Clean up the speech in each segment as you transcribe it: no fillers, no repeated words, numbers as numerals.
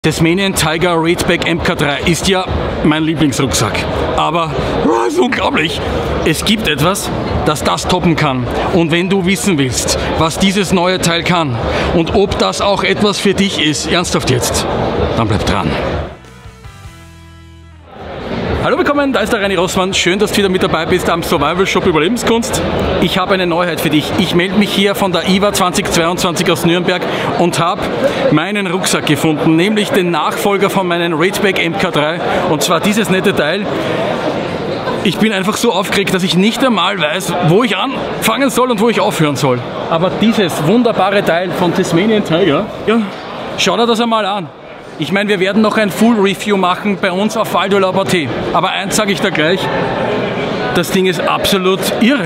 Tasmanian Tiger Raidback MK3 ist ja mein Lieblingsrucksack. Aber ist unglaublich. Es gibt etwas, das das toppen kann. Und wenn du wissen willst, was dieses neue Teil kann und ob das auch etwas für dich ist, ernsthaft jetzt, dann bleib dran. Hallo willkommen, da ist der Reini Rossmann. Schön, dass du wieder mit dabei bist am Survival Shop Überlebenskunst. Ich habe eine Neuheit für dich. Ich melde mich hier von der IWA 2022 aus Nürnberg und habe meinen Rucksack gefunden, nämlich den Nachfolger von meinem Raidback MK3, und zwar dieses nette Teil. Ich bin einfach so aufgeregt, dass ich nicht einmal weiß, wo ich anfangen soll und wo ich aufhören soll. Aber dieses wunderbare Teil von Tasmanian Tiger, ja, schau dir das einmal an. Ich meine, wir werden noch ein Full-Review machen bei uns auf Valdolab.at. Aber eins sage ich da gleich, das Ding ist absolut irre.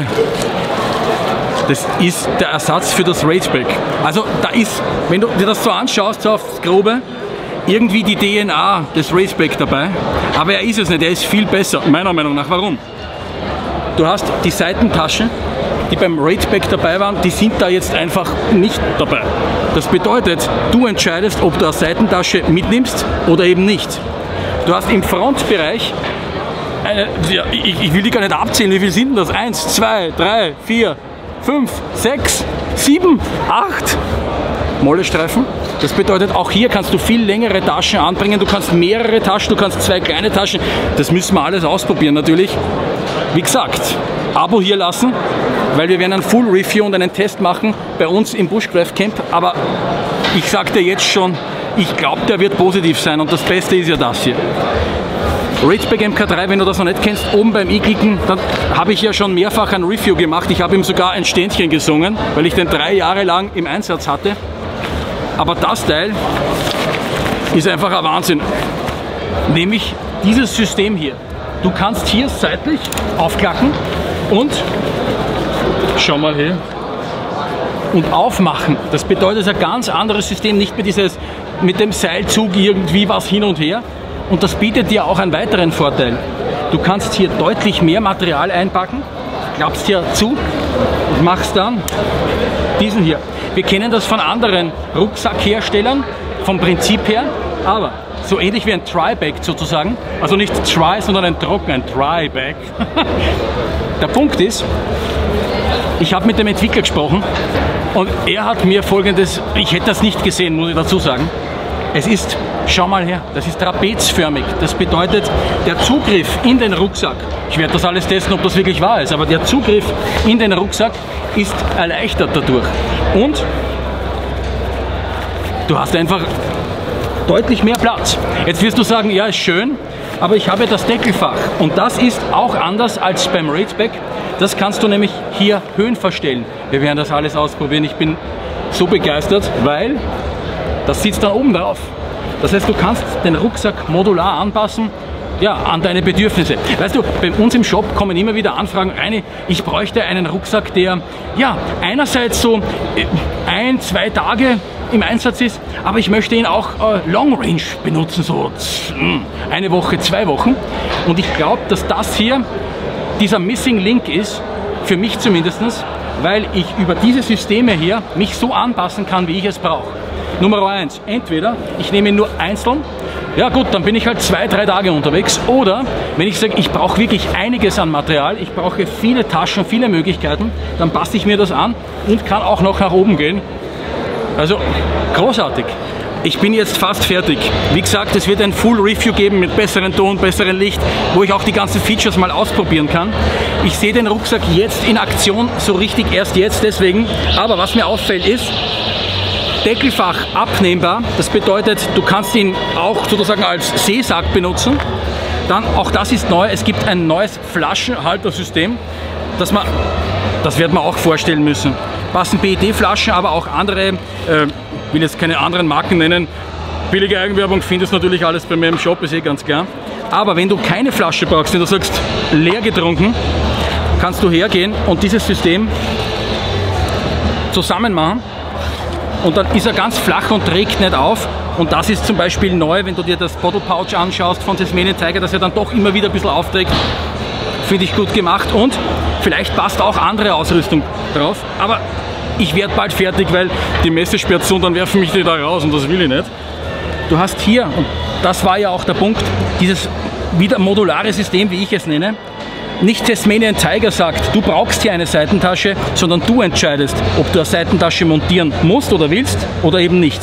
Das ist der Ersatz für das Raidback. Also da ist, wenn du dir das so anschaust, so aufs Grobe, irgendwie die DNA des Raidback dabei. Aber er ist es nicht, er ist viel besser, meiner Meinung nach. Warum? Du hast die Seitentaschen, die beim Raidback dabei waren, die sind da jetzt einfach nicht dabei. Das bedeutet, du entscheidest, ob du eine Seitentasche mitnimmst oder eben nicht. Du hast im Frontbereich, ich will die gar nicht abzählen, wie viel sind denn das? 1, 2, 3, 4, 5, 6, 7, 8 Mollestreifen. Das bedeutet, auch hier kannst du viel längere Taschen anbringen. Du kannst mehrere Taschen, du kannst 2 kleine Taschen. Das müssen wir alles ausprobieren natürlich. Wie gesagt, Abo hier lassen, weil wir werden ein Full Review und einen Test machen bei uns im Bushcraft Camp. Aber ich sage dir jetzt schon, ich glaube, der wird positiv sein, und das Beste ist ja das hier. Raidback MK3, wenn du das noch nicht kennst, oben beim i-Klicken, dann habe ich ja schon mehrfach ein Review gemacht. Ich habe ihm sogar ein Ständchen gesungen, weil ich den 3 Jahre lang im Einsatz hatte. Aber das Teil ist einfach ein Wahnsinn. Nämlich dieses System hier. Du kannst hier seitlich aufklacken und schau mal her und aufmachen. Das bedeutet ein ganz anderes System, nicht mehr dieses mit dem Seilzug irgendwie was hin und her. Und das bietet dir auch einen weiteren Vorteil. Du kannst hier deutlich mehr Material einpacken, klappst hier zu und machst dann diesen hier. Wir kennen das von anderen Rucksackherstellern vom Prinzip her, aber so ähnlich wie ein Try-Bag sozusagen, also nicht Try, sondern ein Trocken, ein Try-Bag. Der Punkt ist, ich habe mit dem Entwickler gesprochen und er hat mir folgendes, ich hätte das nicht gesehen, muss ich dazu sagen. Es ist, schau mal her, das ist trapezförmig. Das bedeutet, der Zugriff in den Rucksack, ich werde das alles testen, ob das wirklich wahr ist, aber der Zugriff in den Rucksack ist erleichtert dadurch. Und du hast einfach deutlich mehr Platz. Jetzt wirst du sagen, ja, ist schön, aber ich habe das Deckelfach und das ist auch anders als beim Raidback. Das kannst du nämlich hier Höhen verstellen. Wir werden das alles ausprobieren. Ich bin so begeistert, weil das sitzt dann oben drauf. Das heißt, du kannst den Rucksack modular anpassen, ja, an deine Bedürfnisse. Weißt du, bei uns im Shop kommen immer wieder Anfragen, Reini, ich bräuchte einen Rucksack, der ja einerseits so 1, 2 Tage im Einsatz ist, aber ich möchte ihn auch Long Range benutzen, so 1 Woche, 2 Wochen. Und ich glaube, dass das hier dieser Missing Link ist, für mich zumindest, weil ich über diese Systeme hier mich so anpassen kann, wie ich es brauche. Nummer 1, entweder ich nehme ihn nur einzeln, ja gut, dann bin ich halt 2, 3 Tage unterwegs, oder wenn ich sage, ich brauche wirklich einiges an Material, ich brauche viele Taschen, viele Möglichkeiten, dann passe ich mir das an und kann auch noch nach oben gehen. Also großartig. Ich bin jetzt fast fertig. Wie gesagt, es wird ein Full Review geben mit besseren Ton, besseren Licht, wo ich auch die ganzen Features mal ausprobieren kann. Ich sehe den Rucksack jetzt in Aktion, so richtig erst jetzt deswegen. Aber was mir auffällt ist, Deckelfach abnehmbar. Das bedeutet, du kannst ihn auch sozusagen als Seesack benutzen. Dann, auch das ist neu, es gibt ein neues Flaschenhaltersystem, das werden wir auch vorstellen müssen. Passen PET-Flaschen, aber auch andere, will jetzt keine anderen Marken nennen. Billige Eigenwerbung findest du natürlich alles bei mir im Shop, ist eh ganz klar. Aber wenn du keine Flasche brauchst, wenn du sagst, leer getrunken, kannst du hergehen und dieses System zusammen machen. Und dann ist er ganz flach und trägt nicht auf. Und das ist zum Beispiel neu, wenn du dir das Bottle Pouch anschaust von Tasmanian Tiger, dass er dann doch immer wieder ein bisschen aufträgt. Finde ich gut gemacht. Und vielleicht passt auch andere Ausrüstung drauf. Aber ich werde bald fertig, weil die Messe sperrt zu und dann werfen mich die da raus und das will ich nicht. du hast hier, und das war ja auch der Punkt, dieses wieder modulare System, wie ich es nenne. Nicht Tasmanian Tiger sagt, du brauchst hier eine Seitentasche, sondern du entscheidest, ob du eine Seitentasche montieren musst oder willst oder eben nicht.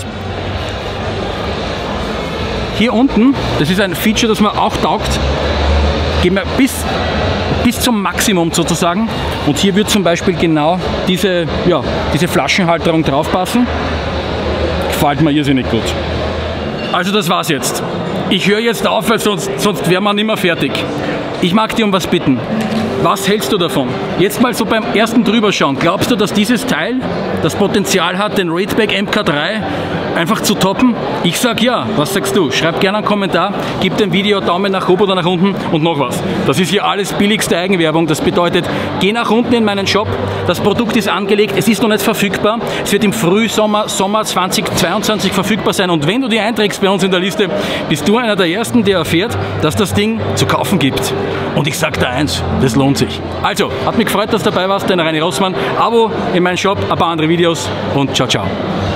Hier unten, das ist ein Feature, das mir auch taugt, gehen wir bis zum Maximum sozusagen. Und hier wird zum Beispiel genau diese Flaschenhalterung draufpassen. Gefällt mir irrsinnig gut. Also das war's jetzt. Ich höre jetzt auf, weil sonst wäre man nicht mehr fertig. Ich mag dir um was bitten. Was hältst du davon? Jetzt mal so beim ersten Drüberschauen. Glaubst du, dass dieses Teil das Potenzial hat, den Raidback MK3 einfach zu toppen? Ich sag ja. Was sagst du? Schreib gerne einen Kommentar, gib dem Video Daumen nach oben oder nach unten und noch was. Das ist hier alles billigste Eigenwerbung. Das bedeutet, geh nach unten in meinen Shop. Das Produkt ist angelegt, es ist noch nicht verfügbar. Es wird im Frühsommer, Sommer 2022 verfügbar sein. Und wenn du dich einträgst bei uns in der Liste, bist du einer der Ersten, der erfährt, dass das Ding zu kaufen gibt. Und ich sag dir eins, das lohnt sich. Also, hat mich gefreut, dass du dabei warst, dein Reini Rossmann. Abo in meinen Shop, ein paar andere Videos und ciao, ciao.